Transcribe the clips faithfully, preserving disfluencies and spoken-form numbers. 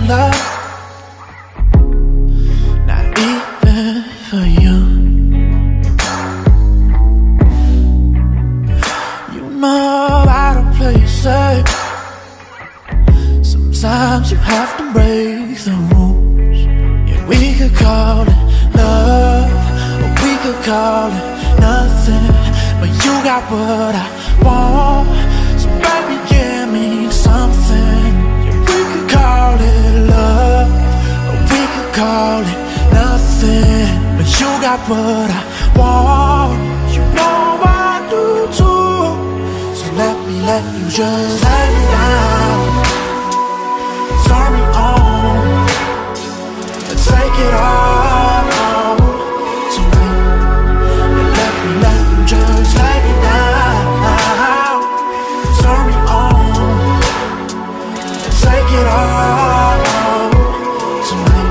love, not even for you. You know I don't play it safe. Sometimes you have to break the rules. Yeah, we could call it love, or we could call it nothing, but you got what I want, so baby give me something. Yeah, we could call it love, or we could call it nothing, but you got what I want. You know I do too, so let me let you just let me down, turn me on, and take it all to me. And let me let you just let me down, turn me on, and take it all to me.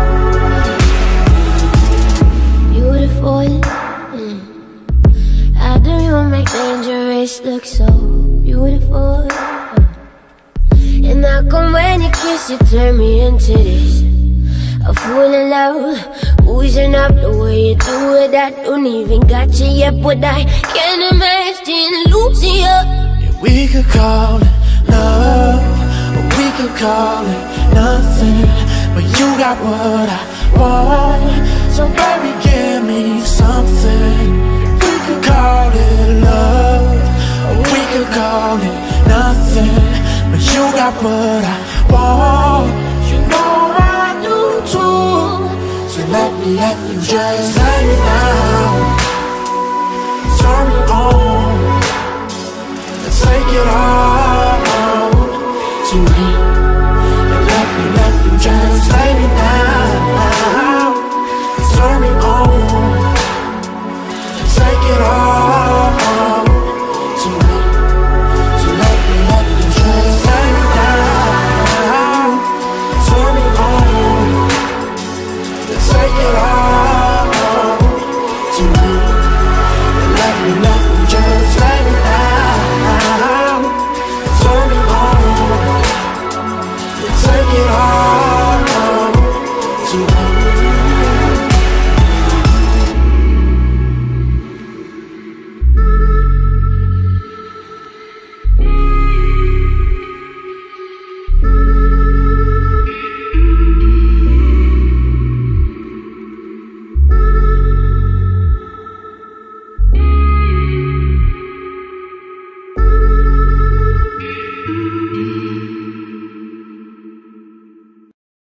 Beautiful, mm. How do you make dangerous look so beautiful? And how come when you kiss, you turn me into this, a fool in love, oozing up the way you do it. I don't even got you yet, but I can't imagine losing you. Yeah, we could call it love, or we could call it nothing, but you got what I want, so baby give me something. Yeah, we could call it love, or we could call it nothing, but you got what I want. You know I do too, so let me let you just let me down, turn me on, and take it all to me. And let me let you just let me down, turn me on, and take it all to me. So let me let you just let me down, turn me on, and take it all.